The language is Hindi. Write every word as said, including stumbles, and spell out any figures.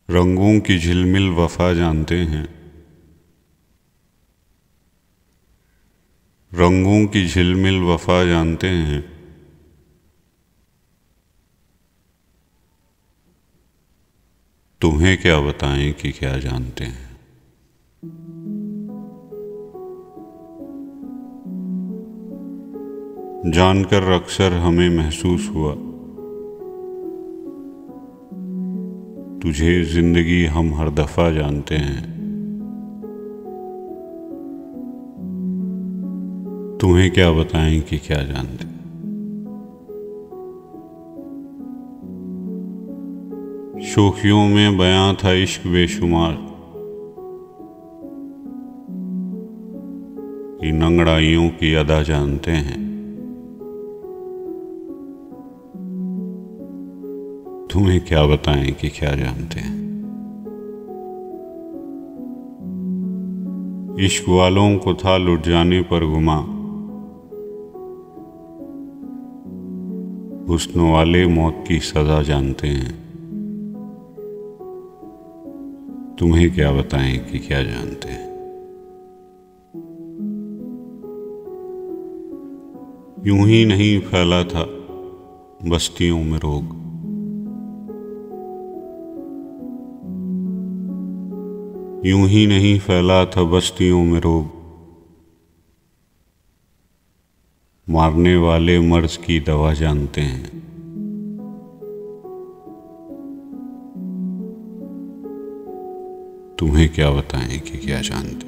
रंगों की झिलमिल वफा जानते हैं, रंगों की झिलमिल वफा जानते हैं। तुम्हें क्या बताएं कि क्या जानते हैं। जानकर अक्सर हमें महसूस हुआ, तुझे जिंदगी हम हर दफा जानते हैं। तुम्हें क्या बताएं कि क्या जानते हैं। शोखियों में बयां था इश्क बेशुमार, इन अंगड़ाइयों की अदा जानते हैं। तुम्हें क्या बताएं कि क्या जानते हैं। इश्क वालों को था लुट जाने पर गुमा, हुस्न वाले मौत की सजा जानते हैं। तुम्हें क्या बताएं कि क्या जानते हैं। यूं ही नहीं फैला था बस्तियों में रोग, यूं ही नहीं फैला था बस्तियों में रोग। मारने वाले मर्ज की दवा जानते हैं। तुम्हें क्या बताएं कि क्या जानते हैं।